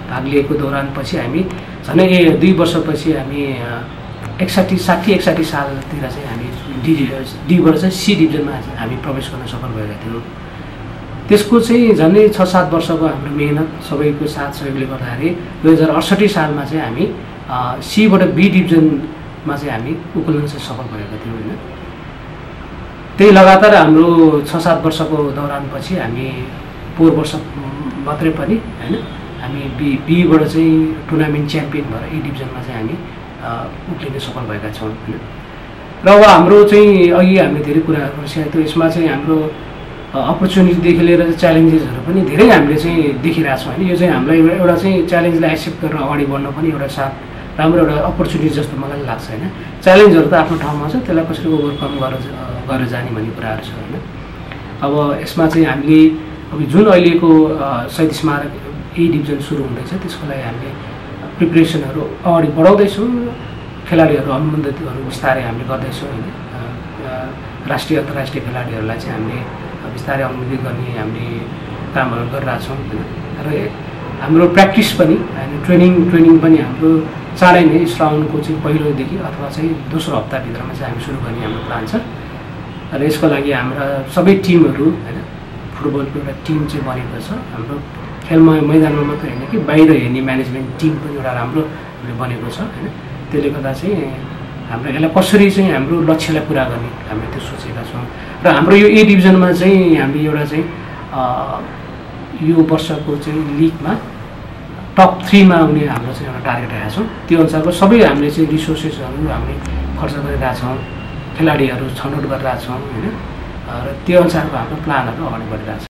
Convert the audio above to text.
भाग लिएको दौरानपछि हामी झनै 2 वर्षपछि हामी 61 सालतिर चाहिँ हामी डीबाट चाहिँ सी डिभिजनमा हामी प्रवेश गर्न सफल भएका थियौँ। त्यसको चाहिँ झन्डै 6-7 वर्षको हाम्रो मेहनत सबैको साथ सहयोगले गर्दाखेरि 2068 सालमा चाहिँ हामी सीबाट बी डिभिजनमा चाहिँ हामी उक्लन चाहिँ सफल भएका थियौँ होइन। त्यही लगातार हाम्रो 6-7 वर्षको दौरानपछि हामी 4 वर्ष मात्रै पनि होइन हामी बीबाट चाहिँ टुर्नामेन्ट च्याम्पियन भएर ए डिभिजनमा चाहिँ हामी उक्लिन सफल भएका छौँ होइन। र अब हाम्रो चाहिँ अघि हामीले धेरै कुराहरू गरिसकेको थियो। यसमा चाहिँ हाम्रो अपर्च्युनिटीदेखि लिएर च्यालेन्जेसहरू पनि धेरै हामीले चाहिँ देखिरहेछौँ होइन। यो चाहिँ हामीलाई एउटा चाहिँ च्यालेन्जलाई एक्सेप्ट गरेर अगाडि बढ्न पनि एउटा साथ राम्रो एउटा अपर्च्युनिटी जस्तो मलाई लाग्छ होइन। च्यालेन्जहरू त आफ्नो ठाउँमा छ, त्यसलाई कसरी ओभरकम गरेर जाने भन्ने कुराहरू छ होइन। अब यसमा चाहिँ हामीले अब जुन अहिलेको शहीद स्मारक ए डिभिजन सुरु हुँदैछ त्यसको लागि हामीले प्रिपरेसनहरू अगाडि बढाउँदैछौँ। खेलाडीहरू अनुबन्धितहरू बिस्तारै हामीले गर्दैछौँ होइन। राष्ट्रिय अन्तर्राष्ट्रिय खेलाडीहरूलाई चाहिँ हामीले बिस्तारै अनुमोदित गर्ने हामीले कामहरू गरिरहेछौँ होइन। र हाम्रो प्र्याक्टिस पनि होइन ट्रेनिङ पनि हाम्रो चाँडै नै श्रावणको चाहिँ पहिलोदेखि अथवा चाहिँ दोस्रो हप्ताभित्रमा चाहिँ हामी सुरु गर्ने हाम्रो प्लान छ। र यसको लागि हाम्रा सबै टिमहरू होइन फुटबलको एउटा टिम चाहिँ बनेको छ। हाम्रो खेलमा मैदानमा मात्रै होइन कि बाहिर हेर्ने म्यानेजमेन्ट टिम पनि एउटा राम्रो बनेको छ होइन। त्यसले गर्दा चाहिँ हाम्रो यसलाई कसरी चाहिँ हाम्रो लक्ष्यलाई पुरा गर्ने हामीले त्यो सोचेका छौँ। र हाम्रो यो ए डिभिजनमा चाहिँ हामीले एउटा चाहिँ यो वर्षको चाहिँ लिगमा टप 3 मा आउने हाम्रो चाहिँ एउटा टार्गेट राखेका छौँ। त्यो अनुसारको सबै हामीले चाहिँ रिसोर्सेसहरू हामीले खर्च गरिरहेछौँ, खेलाडीहरू छनौट गरिरहेछौँ होइन। र त्यो अनुसारको हाम्रो प्लानहरू अगाडि बढिरहेछ।